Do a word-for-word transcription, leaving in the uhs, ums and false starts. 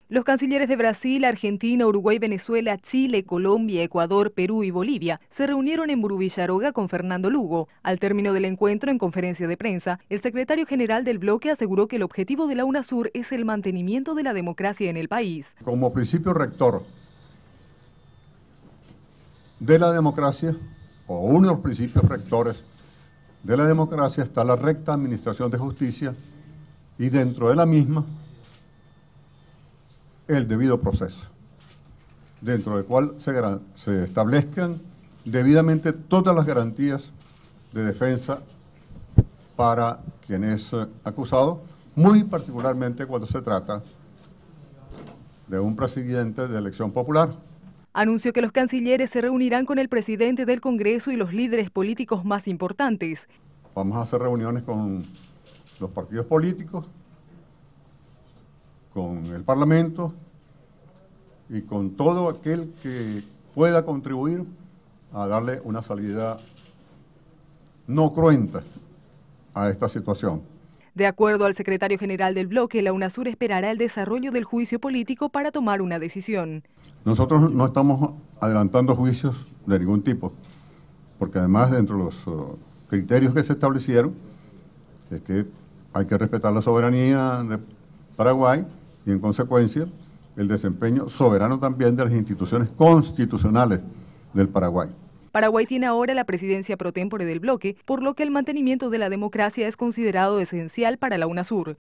Los cancilleres de Brasil, Argentina, Uruguay, Venezuela, Chile, Colombia, Ecuador, Perú y Bolivia se reunieron en Burú-Villaroga con Fernando Lugo. Al término del encuentro, en conferencia de prensa, el secretario general del bloque aseguró que el objetivo de la UNASUR es el mantenimiento de la democracia en el país. Como principio rector de la democracia, o uno de los principios rectores de la democracia, está la recta administración de justicia y dentro de la misma el debido proceso, dentro del cual se, se establezcan debidamente todas las garantías de defensa para quien es acusado, muy particularmente cuando se trata de un presidente de elección popular. Anunció que los cancilleres se reunirán con el presidente del Congreso y los líderes políticos más importantes. Vamos a hacer reuniones con los partidos políticos, con el Parlamento y con todo aquel que pueda contribuir a darle una salida no cruenta a esta situación. De acuerdo al secretario general del bloque, la UNASUR esperará el desarrollo del juicio político para tomar una decisión. Nosotros no estamos adelantando juicios de ningún tipo, porque además dentro de los uh, criterios que se establecieron es que hay que respetar la soberanía de Paraguay y en consecuencia el desempeño soberano también de las instituciones constitucionales del Paraguay. Paraguay tiene ahora la presidencia pro tempore del bloque, por lo que el mantenimiento de la democracia es considerado esencial para la UNASUR.